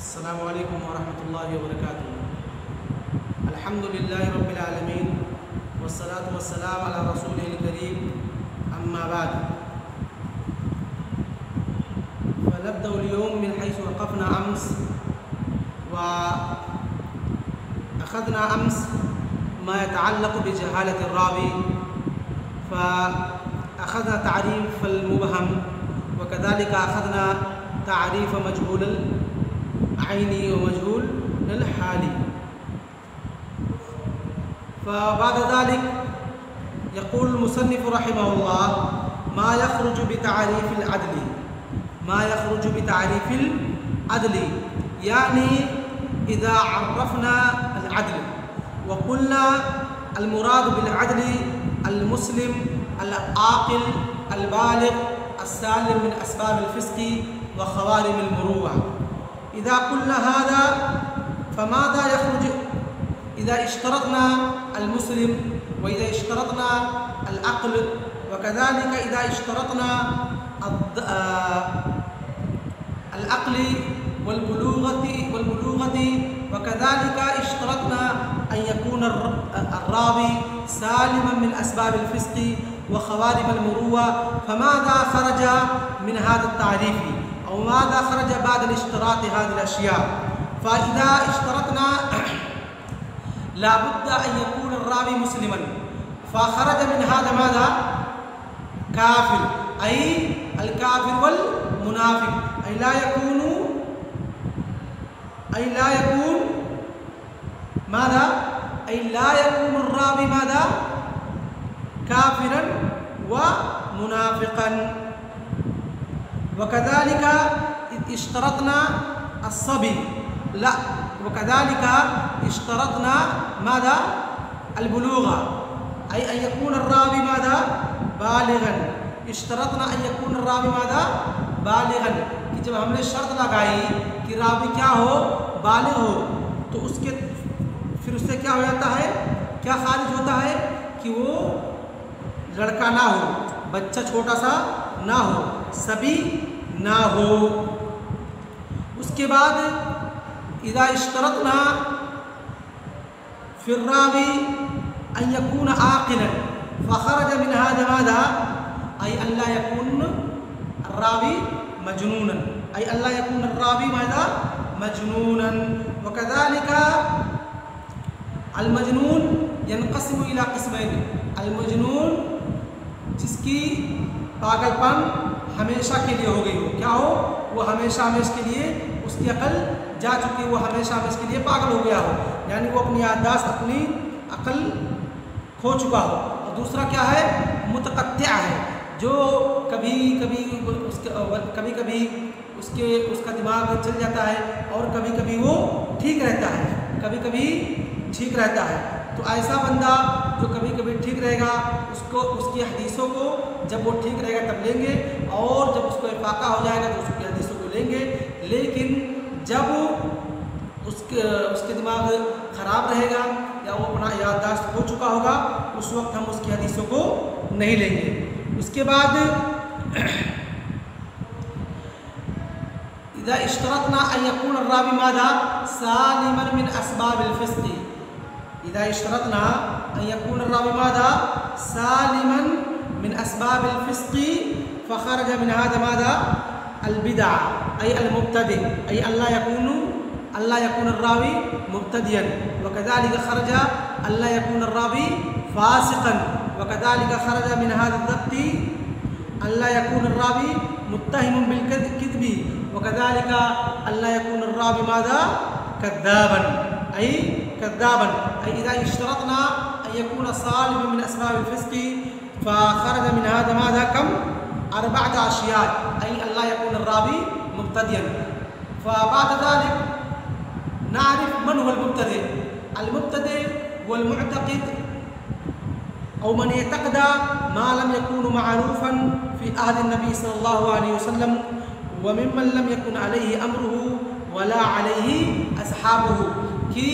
अस्सलामु अलैकुम वरहमतुल्लाहि वबरकातुहू। अल्हम्दुलिल्लाहि रब्बिल आलमीन वस्सलातु वस्सलामु अला रसूलिल करीम, अम्मा बाद। फनब्दअ अल-यौम मिन हैसु वक़फ़ना अम्स व अख़ज़ना अम्स मा यतअल्लक़ु बिजहालति अर्रावी फ़अख़ज़ना तारीफ़ अल-मुबहम व कज़ालिका अख़ज़ना तारीफ़ मजहूल आइनी व मजहूल हाली। फ़बाद ज़ालिक यक़ूल मुसन्निफ़ रहिमहुल्लाह मा यख़रुजु बितारीफ़िल अदली, मा यख़रुजु बितारीफ़िल अदली यानी इज़ा अर्रफ़ना अल-अदल व क़ुलना अल-मुराद बिल-अदली अल-मुस्लिम अल-आक़िल अल-बालिग़ अस-सालिम मिन अस्बाबिल फ़िस्क़ि व ख़वारिमिल मुरूअह। इज़ा क़ुलना हाज़ा फ़माज़ा यख़रुजु इज़ा इश्तरतना अल-मुस्लिम व इज़ा इश्तरतना अल-अक़्ल व कज़ालिका इज़ा इश्तरतना अल-अक़्ल वल-बुलूग़ति व कज़ालिका इश्तरतना अन यकून अर्रावी सालिमन मिन अस्बाबिल फ़िस्क़ि व ख़वारिमिल मुरूअह। फ़माज़ा ख़रज मिन हाज़ा अत-तारीफ़ औ माज़ा ख़रज बाद इश्तरात हाज़िल अशिया। फ़इज़ा इश्तरतना ला बुद्द अन यकून अर्रावी मुस्लिमन फ़ख़रज मिन हाज़ा माज़ा काफ़िर अय अल-काफ़िर वल मुनाफ़िक़ अय ला यकून माज़ा अय ला यकून अर्रावी माज़ा काफ़िरन व मुनाफ़िक़न। वकज़ालिका इश्तरतना अस्सबी ला वकज़ालिका इश्तरतना माज़ा अल-बुलूग़ा अय अन यकून अर्रावी माज़ा बालिग़न। इश्तरतना अन यकून अर्रावी माज़ा बालिग़न कि जब हमने शर्त लगाई कि रावी क्या हो, बालिग़ हो, तो उसके फिर उससे क्या हो जाता है, क्या खारिज होता है कि वो लड़का ना हो, बच्चा छोटा सा ना हो, सभी ना हो। उसके बाद इज़ा इश्तरतना फिर रावी अन यकून आक़िलन फ़ख़रज मिन हाज़ा माज़ा अय अल्ला यकून अर्रावी मजनूनन अय अल्ला यकून अर्रावी माज़ा मजनूनन। व कज़ालिका अल-मजनून यनक़सिमु इला क़िस्मैन। अल-मजनून जिसकी पागलपन हमेशा के लिए हो गई हो, क्या हो, वो हमेशा के लिए उसकी अकल जा चुकी, वो हमेशा के लिए पागल हो गया हो, यानी वो अपनी याददाश्त अपनी अकल खो चुका हो। और दूसरा क्या है, मुतक़त्तिअ है, जो कभी कभी उसका दिमाग चल जाता है और कभी कभी वो ठीक रहता है, कभी कभी ठीक रहता है। तो ऐसा बंदा जो कभी कभी ठीक रहेगा, उसको उसकी हदीसों को जब वो ठीक रहेगा तब लेंगे, और जब उसको इफ़ाक़ा हो जाएगा तो उसकी हदीसों को लेंगे। लेकिन जब उसके दिमाग ख़राब रहेगा या वो अपना याददाश्त हो चुका होगा, उस वक्त हम उसकी हदीसों को नहीं लेंगे। उसके बाद इज़ा इश्तरतना अन यकून अर्रावी माज़ा सालिमन मिन अस्बाबिल फ़िस्क़ि। इज़ा इश्तरतना अन यकून अर्रावी माज़ा सालिमन मिन अस्बाबिल फ़िस्क़ि फ़ख़रज मिन हाज़ा माज़ा अल-बिदअ अय अल-मुब्तदि अय अल्ला यकून अर्रावी मुब्तदियन। व कज़ालिका ख़रज अल्ला यकून अर्रावी फ़ासिक़न। व कज़ालिका ख़रज मिन हाज़ा अद-दब्ति अल्ला यकून अर्रावी मुत्तहिमुन बिल-किज़्बि। व कज़ालिका अल्ला यकून अर्रावी माज़ा कज़्ज़ाबन अय कज़्ज़ाबन अय इज़ा इश्तरतना अन यकून सालिमन मिन अस्बाबिल फ़िस्क़ि फ़ख़रज मिन हाज़ा माज़ा कम अर्बअत अशिया अय अल्ला यकून अर्रावी मुब्तदियन। फ़बाद ज़ालिक नारिफ़ मन हुवल मुब्तदि। अल-मुब्तदि वल मुअतक़िद औ मन यअतक़द मा लम यकून मअरूफ़न फ़ी अहद नबी सल्लल्लाहु अलैहि वसल्लम व मिम्मन लम यकुन अलैहि अम्रुहु वला अलैहि अस्हाबुहु। कि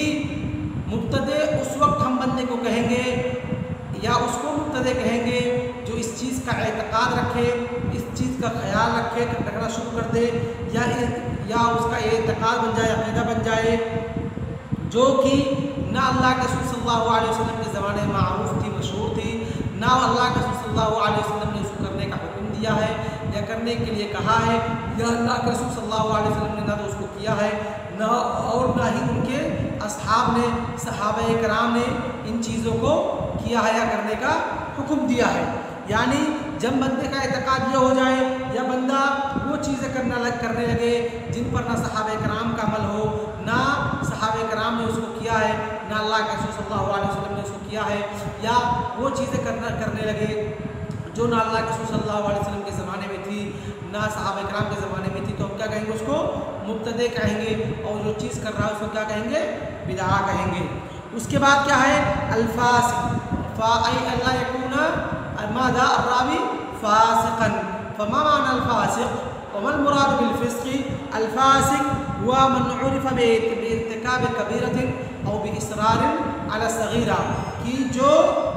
मुब्तदे उस वक्त हम बंदे को कहेंगे या उसको मुब्तदे कहेंगे जो इस चीज़ का एतक़ाद रखे, इस चीज़ का ख्याल रखे, रखना शुरू कर दे, या उसका एतक़ाद बन जाए, अक़ीदा बन जाए, जो कि ना अल्लाह के रसूल सल्लल्लाहु अलैहि वसल्लम के ज़माने में मारूफ़ थी, मशहूर थी, ना अल्लाह के रसूल सल्लल्लाहु अलैहि वसल्लम ने उसको करने का हुक्म दिया है या करने के लिए कहा है, या अल्लाह के रसूल सल्लल्लाहु अलैहि वसल्लम ने ना तो उसको किया है ना और ना ही उनके असहाब ने, सहाबा कराम ने इन चीज़ों को किया है या करने का हुक्म दिया है। यानी जब बंदे का एतक़ाद ये हो जाए या बंदा वो चीज़ें करने लगे जिन पर ना सहाबा कराम का अमल हो, ना सहाबा कराम ने उसको किया है, ना अल्लाह के रसूल सल्लल्लाहु अलैहि वसल्लम ने उसको किया है, या वो चीज़ें करने लगे जो ना अल्लाह के रसूल सल्लल्लाहु अलैहि वसल्लम के ज़माने में थी, ना सहाबा कराम के ज़माने में थी, तो हम क्या कहेंगे? उसको मुब्तदे कहेंगे, और जो चीज़ कर रहा है उसको क्या कहेंगे? बिदअ कहेंगे। उसके बाद क्या है? अल्फासिक, अल्ला यकूना मादा अर्रावी फासिकन, फमा माना अल्फासिक वमल मुराद बिल फिस्क़ि? अल्फासिक हुआ मन उरिफ़ बिइर्तिकाब कबीरतिन औ बिइस्रारिन अला सग़ीरा, कि जो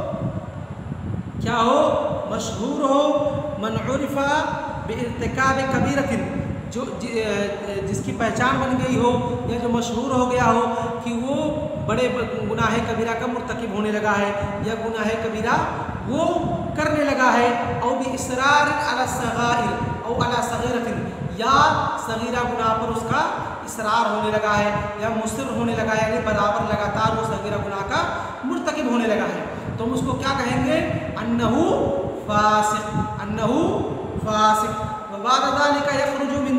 क्या हो? मशहूर हो, मन उरिफ़ बिइर्तिकाब कबीरतिन, जो जिसकी पहचान बन गई हो या जो मशहूर हो गया हो कि वो बड़े गुनाह कबीरा का मुर्तकिब होने लगा है या गुनाह कबीरा वो करने लगा है, और भी इसरार अला सगाइर और अला सगीरतिन, या सगीरा गुनाह पर उसका इसरार होने लगा है या मुसर होने लगा है, यानी बराबर लगातार वो सगीरा गुनाह का मुर्तकिब होने लगा है, तो हम उसको क्या कहेंगे? अन्नहु फासिक, अन्नहु फासिक। वबाद ज़ालिका यख़रुजु मिन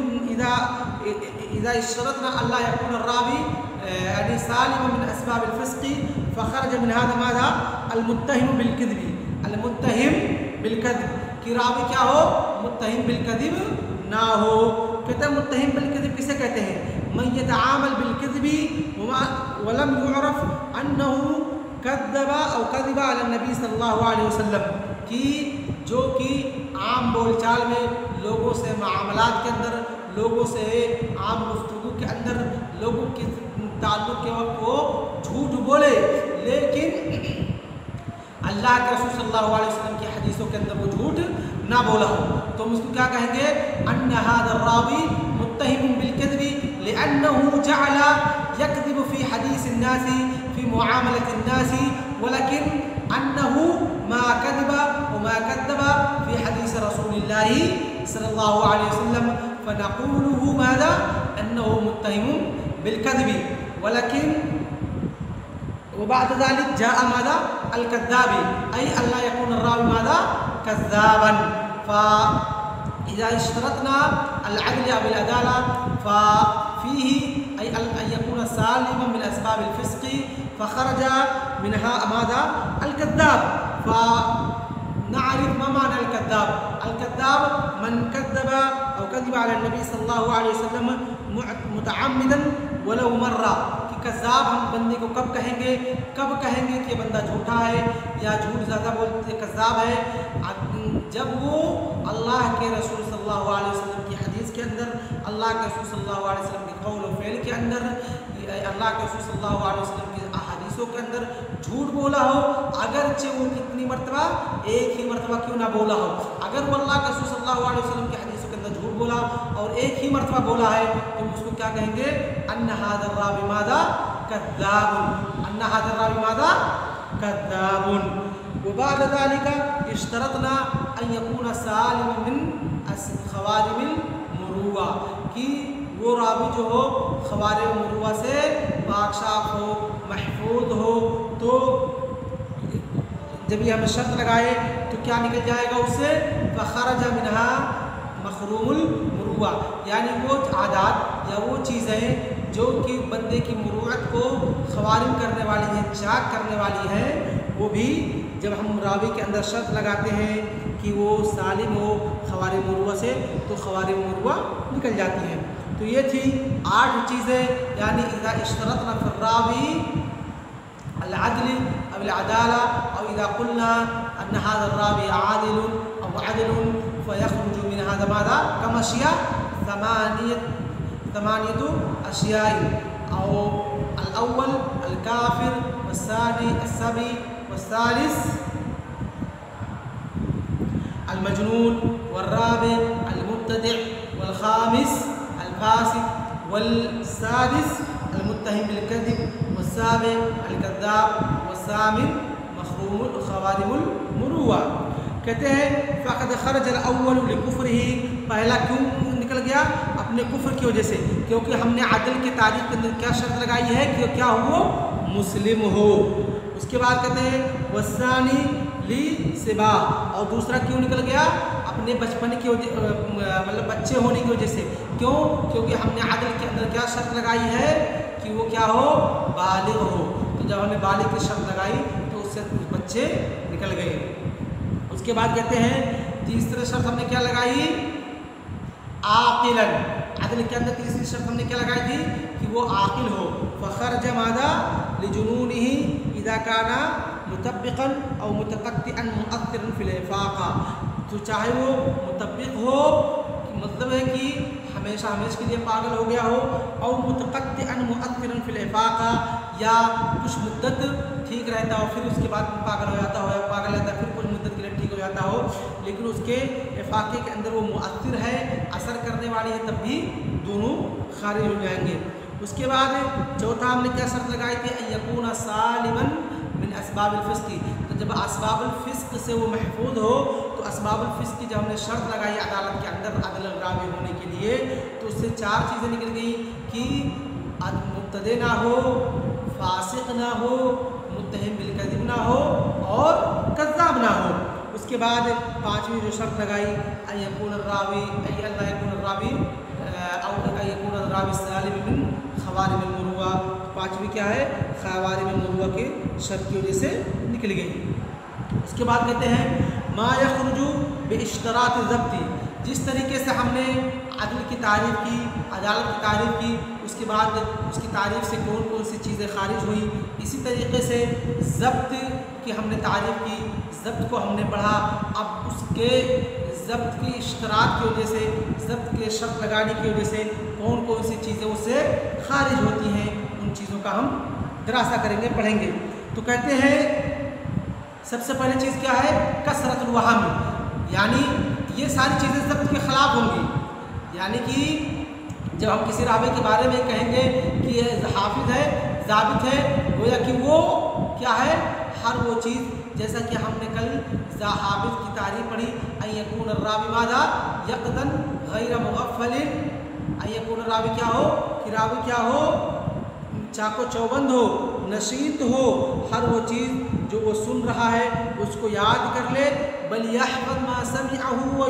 इज़ा इश्तरतना अल्ला यकून अर्रावी यानी सालिम मिन अस्बाब अल-फ़िस्क़ि फ़ख़रज मिन हाज़ा माज़ा अल-मुत्तहिम बिल-किज़्बि, अल-मुत्तहिम बिल-कज़्ब, कि रावी क्या हो? मुत्तहिम बिल-कज़्ब ना हो। कहते हैं मुत्तहिम बिल-कज़्ब किसे कहते हैं? मन यतआमल बिल-किज़्बि वलम युअरफ़ अन्नहु कज़्ज़बा औ कज़िबा अला नबी सल्लल्लाहु अलैहि वसल्लम, कि जो कि आम बोलचाल में लोगों से मामलात के अंदर, लोगों से आम गुफ्तगू के अंदर, लोगों के ताल्लुक़ के वक्त वो झूठ बोले, लेकिन अल्लाह के रसूल सल्लल्लाहु अलैहि वसल्लम की हदीसों के अंदर वो झूठ ना बोला हो, तो हम उसको क्या कहेंगे? अन्ना हाज़ा रावी मुत्तहिम बिल-कज़्बि लिअन्नहु जअला यकज़िबु फ़ी हदीस अन्नासी फ़ी मुआमलत अन्नासी वलकिन अन्नहु मा कज़िबा व मा कज़्ज़बा फ़ी हदीस रसूलिल्लाहि सल्लल्लाहु अलैहि वसल्लम फ़नक़ूलु माज़ा? अन्नहु मुत्तहिम बिल-कज़्बि वलकिन वबाद ज़ालिक जाअ माज़ा? अल-कज़्ज़ाबि, अय अल्ला यकून अर्रावी माज़ा? कज़्ज़ाबन। फ़इज़ा इश्तरतना अल-अदल अव अल-अदाला फ़फ़ीही अय अन यकून सालिमन मिन अस्बाब अल-फ़िस्क़ि फ़ख़रज मिनहा माज़ा? अल-कज़्ज़ाब। फ़नअरिफ़ मा माना अल-कज़्ज़ाब? अल-कज़्ज़ाब मन कज़्ज़बा औ कज़िबा अला नबी सल्लल्लाहु अलैहि वसल्लम मुतअम्मिदन वलौ मर्रा, कि कज़्ज़ाब हम बंदे को कब कहेंगे कि बंदा झूठा है या झूठ ज़्यादा बोलते कज़्ज़ाब है? जब वो अल्लाह के रसूल सल्लल्लाहु अलैहि वसल्लम की हदीस के अंदर, अल्लाह के रसूल सल्लल्लाहु अलैहि वसल्लम के कौल और फ़ेल के अंदर, अल्लाह के रसूल सल्लल्लाहु अलैहि वसल्लम की अहादीसों के अंदर झूठ बोला हो, अगरचे वो कितनी मरतबा? एक ही मरतबा क्यों ना बोला हो। अगर वो अल्लाह के रसूल सल्लल्लाहु अलैहि वसल्लम की हदीसों के अंदर झूठ बोला और एक ही मरतबा बोला है, तो उसको क्या कहेंगे? अन्ना हाज़ा रावी माज़ा? कज़्ज़ाबुन, अन्ना हाज़ा रावी माज़ा? कज़्ज़ाबुन। वबाद ज़ालिका इश्तरतना अन यकून सालिमन मिन ख़वारिमिल मुरूआ, कि वो रावी जो हो ख़वारिम मुरूआ से पाकशाफ हो, महफूज हो, तो जब ये हम शर्त लगाए तो क्या निकल जाएगा उससे? फ़ख़रज मिनहा मखरूमुल मुरूआ, यानी वो आदात या वो चीज़ें जो कि बंदे की मुरूअत को ख़वारिम करने वाली हैं, चाक करने वाली हैं, वो भी जब हम रावी के अंदर शर्त लगाते हैं कि वो सालिम हो ख़वारिम मुरूआ से, तो ख़वारिम मुरूआ निकल जाती हैं। तो ये थी 8 चीज़ें, यानी इज़ा इश्तरतना फ़िर्रावी अल-अदल अव अल-अदाला और इज़ा क़ुलना अन्न हाज़ा अर्रावी आदिलुन अव अदलुन फ़यख़रुजु मिन हाज़ा माज़ा? कम अशिया? समानियतु अशियाई, और अल-अव्वल अल-काफ़िर वस्सानी अस्सबी वस्सालिस अलमजनून वर्राबि अलमुब्तदिअ वल्खामिस अलफासिक वल्सादिस अलमुत्तहिम बिलकज़िब वस्साबिअ अलकज़्ज़ाब वस्सामिन मखरूमुल ख़वारिमुल मुरुआ। कहते हैं फ़क़द ख़रजल अव्वल लिकुफ़्रिही, पहला क्यों निकल गया? अपने कुफ्र की वजह से, क्योंकि हमने अदल की तारीफ़ के अंदर क्या शर्त लगाई है कि क्या हो, मुस्लिम हो। उसके बाद कहते हैं वस्सानी ली सिबा, और दूसरा क्यों निकल गया? अपने बचपन की मतलब बच्चे होने की वजह से। क्यों? क्योंकि हमने अदल के अंदर क्या शर्त लगाई है कि वो क्या हो, बालिग हो। तो जब हमने बालिग की शर्त लगाई तो उससे बच्चे निकल गए। उसके बाद कहते हैं तीसरी शर्त हमने क्या लगाई? आकिलन, अदल के अंदर तीसरी शर्त हमने क्या लगाई थी कि वो आकिल हो। फ़ख़रज मादा लिजुनूनिही इज़ा काना मुतब्बिक़न औ मुतक़त्तिअन मुअत्तिरन फ़िल इफ़ाक़ा, तो चाहे वो मुतब्बिक़ हो, मतलब है कि हमेशा हमेशा के लिए पागल हो गया हो, और मुतक़त्तिअन मुअत्तिरन फ़िल इफ़ाक़ा, या कुछ मुद्दत ठीक रहता हो फिर उसके बाद पागल हो जाता हो, या पागल रहता है फिर कुछ मुद्दत के लिए ठीक हो जाता हो, लेकिन उसके इफ़ाक़े के अंदर वो मुअत्तिर है, असर करने वाली है, तब भी दोनों खारिज हो जाएंगे। उसके बाद चौथा हमने क्या शर्त लगाई थी? अयकून सालिमन मिन अस्बाबिल फ़िस्क़, तो जब अस्बाबुल फ़िस्क़ से वो महफूज हो, तो अस्बाबुल फ़िस्क़ की जब हमने शर्त लगाई अदालत के अंदर अदल रावी होने के लिए, तो उससे चार चीज़ें निकल गई कि मुब्तदे ना हो, फासिक ना हो, मुत्तहिम बिलकज़िब ना हो, और कज़्ज़ाब ना हो। उसके बाद पाँचवीं जो शर्त लगाई अयकून रावी अल्ला यकून रावी और अयकून रावी सालिम मिन ख़वारिमिल मुरुआ, पाँचवीं क्या है? ख़वारिमिल मुरुआ के शर्त की वजह से निकल गई। उसके बाद कहते हैं मा यख़रुजु बिइश्तरात ज़ब्ती, जिस तरीके से हमने अदल की तारीफ़ की, अदालत की तारीफ़ की, उसके बाद उसकी तारीफ़ से कौन कौन सी चीज़ें खारिज हुई, इसी तरीके से ज़ब्त की हमने तारीफ़ की, ज़ब्त को हमने पढ़ा। अब उसके ज़ब्त की इश्तराक की वजह से, ज़ब्त के शर्त लगाने की वजह से कौन कौन सी चीज़ें उससे खारिज होती हैं, उन चीज़ों का हम दरासा करेंगे, पढ़ेंगे। तो कहते हैं सबसे पहले चीज़ क्या है? कसरतुल वहम, यानी ये सारी चीज़ें ज़ब्त के ख़िलाफ़ होंगी। यानी कि जब हम किसी रावी के बारे में कहेंगे कि ये हाफिज़ है, ज़ाबित है, गोया कि वो क्या है? हर वो चीज़, जैसा कि हमने कल हाफिज़ की तारीफ़ पढ़ी, अयकून रावी मादा यक़दन गैर मुग़फ़लिन, अयकून रावी क्या हो कि रावी क्या हो? चाको चौबंद हो, नशीत हो, हर वो चीज़ जो वो सुन रहा है उसको याद कर ले। बल यहफ़ज़ मा समिअहु व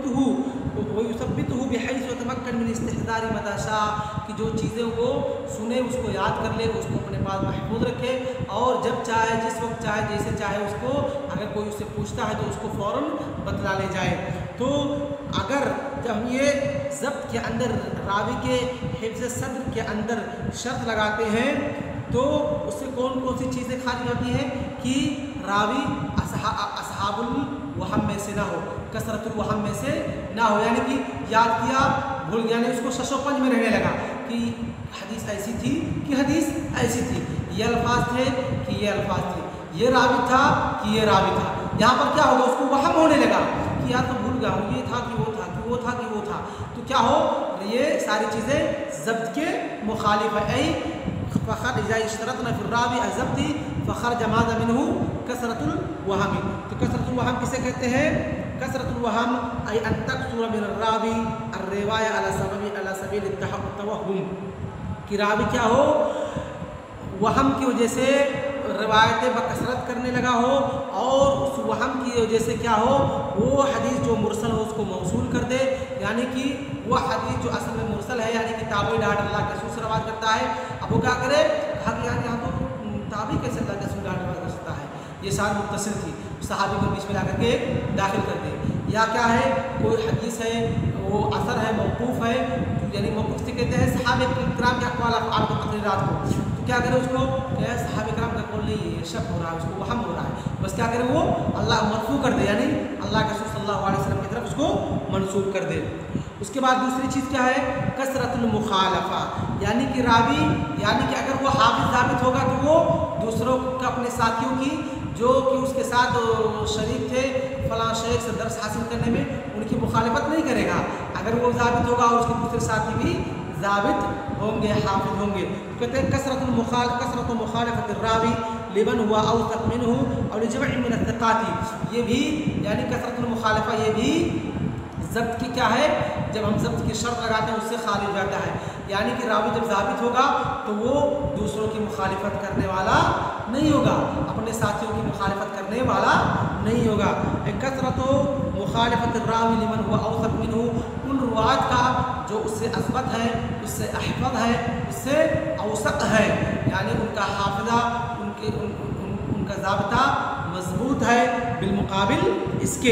युसब्बितहु बिहैसु यतमक्कन मिन इस्तिहज़ारि मा शाअ, कि जो चीज़ें वो सुने उसको याद कर ले, उसको अपने पास महफूज रखे, और जब चाहे, जिस वक्त चाहे, जैसे चाहे उसको, अगर कोई उससे पूछता है तो उसको फ़ौरन बतला ले जाए। तो अगर जब ये ज़ब्त के अंदर रावी के हिफ्ज़ सद्र के अंदर शर्त लगाते हैं तो उससे कौन कौन सी चीज़ें खारिज होती हैं कि रावी असहाबुल वहम में से ना हो, कसरतुल वहम में से ना हो, यानी कि याद किया भूल गया, यानी उसको शशोपंज में रहने लगा कि हदीस ऐसी थी कि हदीस ऐसी थी, ये अल्फाज थे कि ये अल्फाज थे, ये रावी था कि ये रावी था। यहाँ पर क्या होगा? उसको वहम होने लगा कि यार तो भूल गया हूँ, ये था कि वो था, कि वो था कि वो था। तो क्या हो? ये सारी चीज़ें ज़ब्त के मुखालिफ है। फ़ख़र इज़ा इश्तरतना फ़िर रावी अज़ब्ती फ़ख़रज माज़ा मिन्हु कसरतुल वहमी। तो कसरतुल वहम किसे कहते हैं? कसरतुल वहम अय अन तक़सूर मिन रावी अर्रिवाया अला सबील तवहुम, कि रावी क्या हो? वहम की वजह से रिवायतें बकसरत करने लगा हो, और उस वहम की वजह से क्या हो? वो हदीस जो मुरसल हो उसको मौसूल कर दे, यानी कि वह हदीस जो असल में मुरसल है, यानी कि ताबी डाट अल्लाह के रसूल से रवायत करता है, अब वो क्या करे? कहा कि यार यहाँ तो ताबी कैसे अल्लाह के रसूल डाट रवायत कर सकता है, ये सारी मुत्तसिल थी, सहाबी को बीच में ला करके दाखिल कर दे। या क्या है? कोई हदीस है वो असर है, मौकूफ़ है, यानी मौकूफ़ से कहते हैं सहाबे किराम के अक़वाल अफ़आल को, तक़रीरात को, तो क्या करें उसको? क्या है? सहाबे किराम का कौल नहीं है, शक हो रहा है, उसको वहम हो रहा है, बस क्या करें? वो अल्लाह मरफ़ू कर दे, यानी अल्लाह के रसूल सल्लल्लाहु अलैहि वसल्लम की तरफ उसको मंसूब कर दे। उसके बाद दूसरी चीज़ क्या है? कसरतुल मुखालफा, यानी कि रावी, यानी कि अगर वो हाफिज़ ज़ाबित होगा तो वो दूसरों को, अपने साथियों की जो कि उसके साथ शरीक थे फलां शेख से दर्स हासिल करने में, उनकी मुखालिफत नहीं करेगा। अगर वो ज़ाबित होगा और उसके दूसरे साथी भी ज़ाबित होंगे, हाफिज होंगे। कहते हैं कसरत मुखालिफत रावी लिमन हुआ औसत मिनहु और जमअ मिन अत्तक़ाती, ये भी यानी कसरत मुखालिफा ये भी ज़ब्त की क्या है, जब हम ज़ब्त की शर्त लगाते हैं उससे खारिज हो जाता है। यानी कि रावी जब ज़ाबित होगा तो वो दूसरों की मुखालिफत करने वाला नहीं होगा, अपने साथियों की मुखालिफत करने वाला नहीं होगा। कसरत मुखालिफत रावी लिमन हुआ औसत मिनहु, उन रुवात का जो उससे असबत है, उससे अहफद है, उससे औसत है, यानी उनका हाफिज़ा उनका ज़ाब्ता मजबूत है बिलमुकाबिल इसके।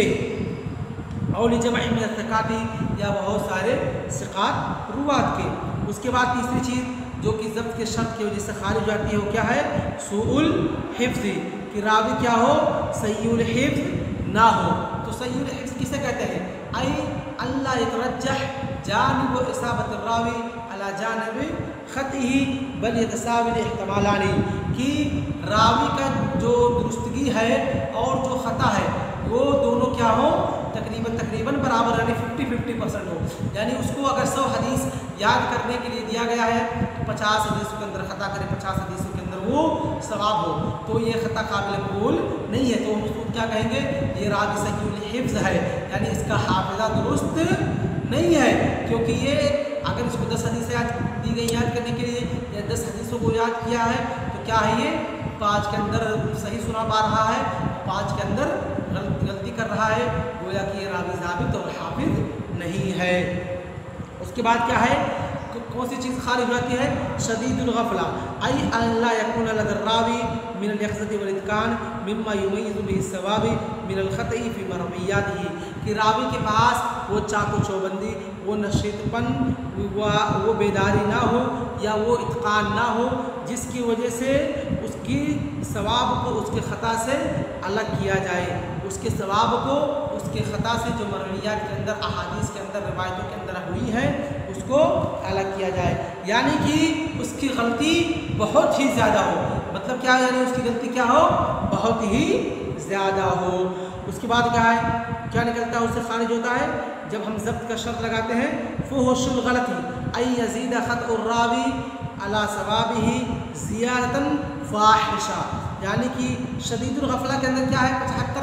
और जमअ मिन अत्तक़ाती, या बहुत सारे सिक़ात रुवात के। उसके बाद तीसरी चीज़ जो कि ज़ब्त के शर्त की वजह से खारिज हो जाती है वो क्या है, सूउल हिफ्ज़, कि रावी क्या हो, सय्युल हिफ्ज़ ना हो। तो सय्युल हिफ्ज़ किसे कहते हैं, आई अल्लाह यतरज्जह जानिब इसाबत रावी अला जानिब ख़तही बल यतसाविल इहतमालानी, कि रावी का जो दुरुस्तगी है और जो ख़ता है वो दोनों क्या हो, तकरीबन बराबर, यानी 50-50% हो। यानी उसको अगर 100 हदीस याद करने के लिए दिया गया है तो 50 हदीसों के अंदर ख़ता करे, 50 हदीसों के अंदर वो सवाब हो, तो ये ख़ता काबिल कबूल नहीं है। तो हम उसको क्या कहेंगे, ये रावी सय्युल हिफ्ज़ है, यानी इसका हाफिज़ा दुरुस्त नहीं है। क्योंकि ये अगर इसको 10 हदीसें याद दी गई याद करने के लिए, या 10 हदीसों को याद किया है, तो क्या है, ये 5 के अंदर सही सुना पा रहा है, 5 के अंदर गलती कर रहा है, गोया कि ये रावी ज़ाबित और हाफिज़ नहीं है। उसके बाद क्या है, कौन सी चीज़ खारिज हो जाती है, शदीदुल गफला, आई अल्ला यकून लदर रावी मिनल यक़ज़ति वल इत्क़ान मिम्मा युमय्यिज़ु बिही सवाबी मिनल ख़तई फ़ी मरवियातिही, कि रावी के पास वो चाको चौबंदी, वो नशीतपन, वो बेदारी ना हो, या वो इत्क़ान ना हो जिसकी वजह से उसकी सवाब को उसके ख़ता से अलग किया जाए, उसके सवाब को उसके ख़ता से जो मरवियात के अंदर, अहादीस के अंदर, रिवायतों के अंदर हुई है उसको अलग किया जाए। यानी कि उसकी गलती बहुत ही ज़्यादा हो, मतलब क्या, यानी उसकी गलती क्या हो, बहुत ही ज़्यादा हो। उसके बाद क्या है, क्या निकलता है, उससे खारिज होता है जब हम ज़ब्त का शर्त लगाते हैं, फ़ुहुशुल गलती आई यज़ीद ख़तउर रावी अला सवाबिही ज़ियादतन फ़ाहिशा, यानी कि शदीदुल गफला के अंदर क्या है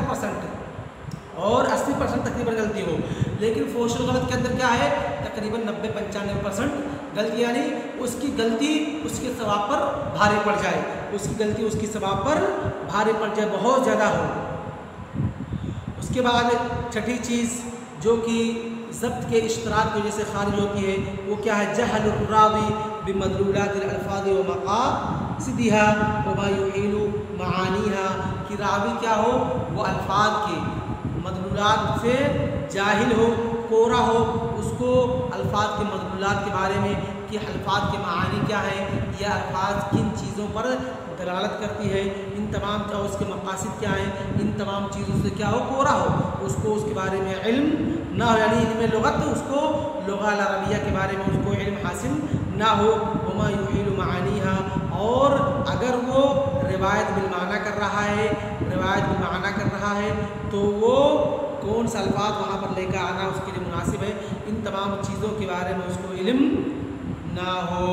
75% और 80% तकरीबन गलती हो, लेकिन फ़ुहुशुल गलत के अंदर क्या है तकरीबन 90-95% गलती, यानी उसकी गलती उसके सवाब पर भारी पड़ जाए, उसकी गलती उसकी सवाब पर भारी पड़ जाए, बहुत ज़्यादा हो। उसके बाद छठी चीज़ जो कि ज़ब्त के इश्तराक की वजह से खारिज होती है वो क्या है, जहलुर रावी बिमदलूलातिल अल्फाज़ व मक़ासिदिहा व मा युहीलु मआनीहा, कि रावी क्या हो, वो अल्फाज के मदलूलात से जाहिल हो, कोरा हो, उसको अल्फाज के मदलूलात के बारे में कि अल्फाज के मानी क्या है, यह अल्फाज किन चीज़ों पर दलालत करती है, इन तमाम का उसके मक़ासिद क्या हैं, इन तमाम चीज़ों से क्या हो, कोरा हो, उसको उसके बारे में इल्म ना हो, यानी इल्म लुग़त, उसको लुग़ा अरबिया के बारे में उसको इल्म हासिल ना हो। वमा युहीलु मआनीहा, और अगर वो रिवायत बिलमाना कर रहा है, रिवायत बिलमाना कर रहा है तो वो कौन सा अल्फाज वहाँ पर लेकर आना उसके लिए मुनासिब है, इन तमाम चीज़ों के बारे में उसको इल्म ना हो।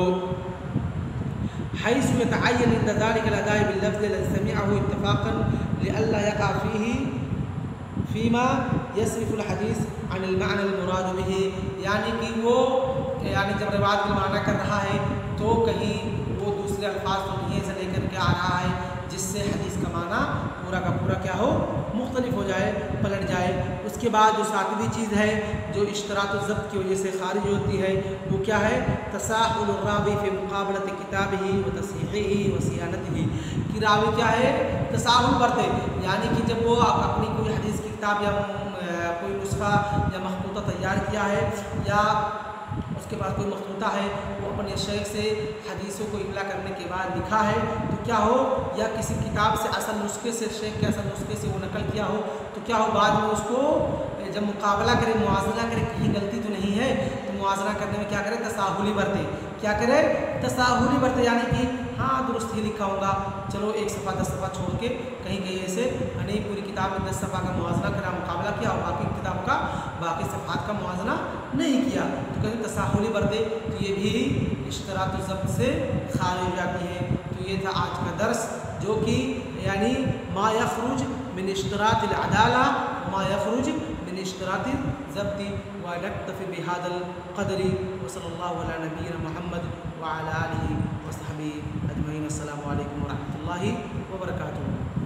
हैसु यतअय्यन इंद ज़ालिका अल-अदाई बिल-लफ़्ज़ अल्लज़ी समिअहु इत्तिफ़ाक़न लिअल्ला यक़अ फ़ीही फ़ीमा यस्रिफ़ुल हदीस अनिल मअना अल-मुराद बिही, यानी कि वो यानी जब रिवायत बिलमाना कर रहा है तो कहीं वो दूसरे अल्फाज तो नहीं ऐसे लेकर के आ रहा है जिससे हदीस का माना पूरा का पूरा क्या हो, मुख्तलिफ हो जाए, पलट जाए। उसके बाद जो सातवीं चीज़ है जो इश्तरात ज़ब्त की वजह से खारिज होती है वो क्या है, तसाहुल रावी फ़ी मुक़ाबलत किताबिही व तस्हीहिही व सियानतिही, कि रावी क्या है तसाहुल बरते, यानी कि जब वो अपनी कोई हदीस की किताब या कोई नुस्खा या मखतूता तैयार किया है या उसके पास कोई मखतूता है, वो अपने शेख से हदीसों को इमला करने के बाद लिखा है तो क्या हो, या किसी किताब से असल नुस्खे से, शेख के असल नुस्खे से वो नकल किया हो तो क्या हो, बाद में उसको जब मुकाबला करे, मुआज़ना करे, कहीं गलती तो नहीं है तो मुआज़ना करने में क्या करे, तसाहुली बरते, क्या करे, तसाहुली बरते, यानी कि हाँ दुरुस्त ही लिखा होगा, चलो एक सफ़ा 10 सफ़ा छोड़ के कहीं कहीं ऐसे नहीं पूरी किताब में 10 सफ़ा का मुआवजा करा, मुकाबला किया और बाकी किताब का बाकी सफ़ात का मुआवजा नहीं किया, तो कहते तसाहुली बरते, तो ये भी इश्तरात ज़ब्त से खारिज हो जाती है। तो ये था आज का दर्स, जो कि यानी मा यखरुज मिन इश्तरातिल अदाला मा यखरुज मिन इश्तरातिल ज़ब्ती व नक्तफ़ी बिहादल क़दरी व सल्लल्लाहु अला नबीना मुहम्मद व अला आलिहि व सहबिही अजमईन। अस्सलामु अलैकुम व रहमतुल्लाहि व बरकातुहू।